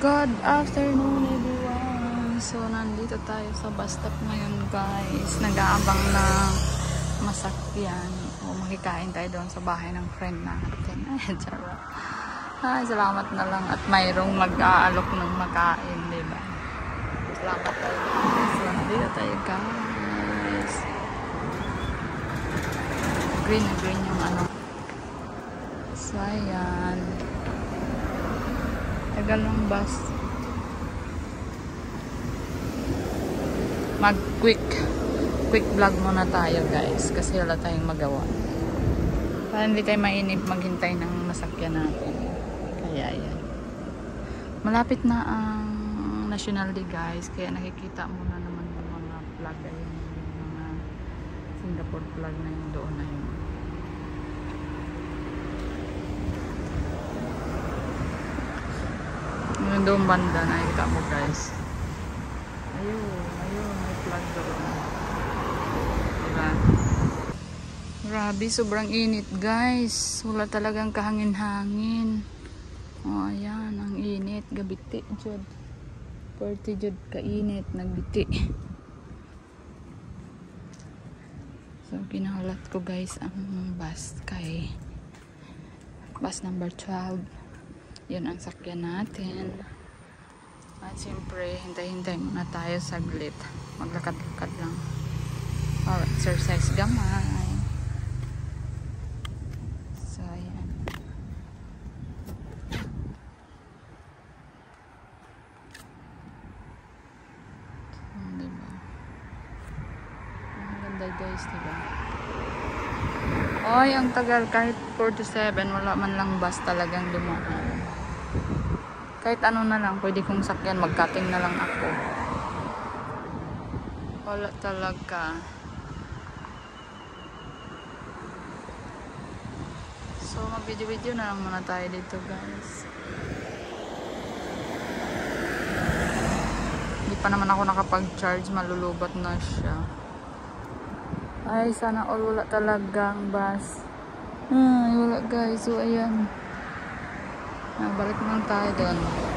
Good afternoon everyone. So nandito tayo sa bus stop ngayon guys. Nag-aabang na masakyan. O makikain tayo doon sa bahay ng friend natin. Ay, salamat na lang at mayroong mag-aalok ng makain, diba? Salamat tayo guys. So nandito tayo guys. Green na green yung ano. So ayan. Tagal ng bus. Mag-quick vlog muna tayo guys. Kasi wala tayong magawa. Para hindi tayo mainip maghintay ng masakyan natin. Kaya yan. Malapit na ang National Day guys. Kaya nakikita muna naman yung mga flag. Ayun, yung mga Singapore flag na yung doon na yun. Yung doon banda, nakikita mo guys. Ayun, may flag doon. Diba? Grabe, sobrang init guys. Wala talagang kahangin-hangin. O, ayan, ang init. Gabiti, jud. 40 jud kainit, nagbiti. So, kinahalat ko guys ang bus kay bus number 12. Yun ang sakyan natin. At siyempre, hintay-hintay muna tayo saglit. Maglakad-lakad lang. Or exercise gamay. So, ayan. So, diba? Ang ganda guys, diba? Ay, ang tagal. Kahit 4 to 7, wala man lang bus talagang dumaan. Kahit ano na lang, pwede kong sakyan. Mag-cutting na lang ako. Wala talaga. So, mag-video-video na lang muna tayo dito, guys. Hindi pa naman ako nakapag-charge. Malulubat na siya. Ay, sana all wala talagang bus. Ay, wala guys. So, ayan. Balik naman tayo doon.